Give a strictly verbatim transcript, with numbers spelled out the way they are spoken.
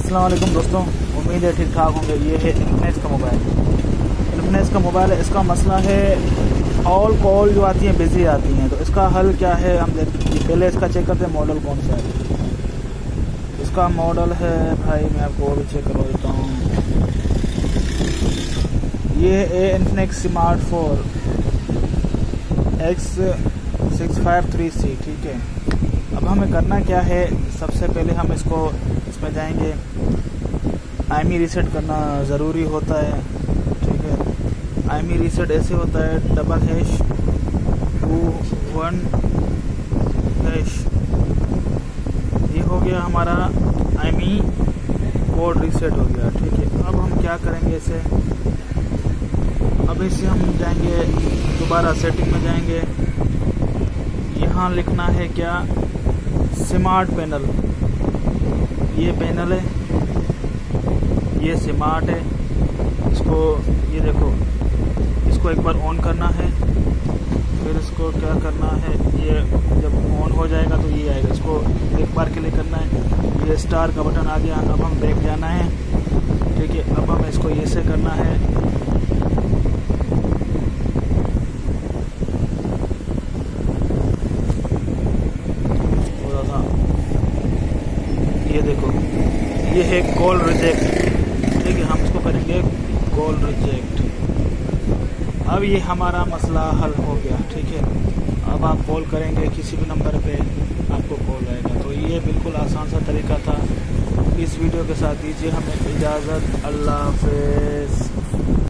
अस्सलाम वालेकुम दोस्तों, उम्मीद है ठीक ठाक होंगे। ये है इन्फिनिक्स का मोबाइल इन्फिनिक्स का मोबाइल है। इसका मसला है ऑल कॉल जो आती हैं बिजी आती हैं, तो इसका हल क्या है हम देखते। पहले इसका चेक करते हैं मॉडल कौन सा है। इसका मॉडल है भाई, मैं आपको भी चेक करवा देता हूँ। ये है Infinix smart four X six five three C. ठीक है, अब हमें करना क्या है, सबसे पहले हम इसको इसमें जाएंगे। आईमी रीसेट करना ज़रूरी होता है। ठीक है, आईमी रीसेट ऐसे होता है double hash two one hash. ये हो गया हमारा आईमी कोड रीसेट हो गया। ठीक है, अब हम क्या करेंगे इसे, अब इसे हम जाएंगे दोबारा सेटिंग में जाएंगे। यहाँ लिखना है क्या, स्मार्ट पैनल। ये पैनल है, ये स्मार्ट है। इसको ये देखो, इसको एक बार ऑन करना है, फिर इसको क्या करना है, ये जब ऑन हो जाएगा तो ये आएगा। इसको एक बार के लिए करना है। ये स्टार का बटन आ गया, अब हम बैक जाना है। ठीक है, अब हमें इसको ये से करना है। ये देखो, ये है कॉल रिजेक्ट। ठीक है, हम इसको करेंगे कॉल रिजेक्ट। अब ये हमारा मसला हल हो गया। ठीक है, अब आप कॉल करेंगे किसी भी नंबर पे, आपको कॉल आएगा। तो ये बिल्कुल आसान सा तरीका था। इस वीडियो के साथ दीजिए हमें इजाज़त। अल्लाह हाफ़िज़।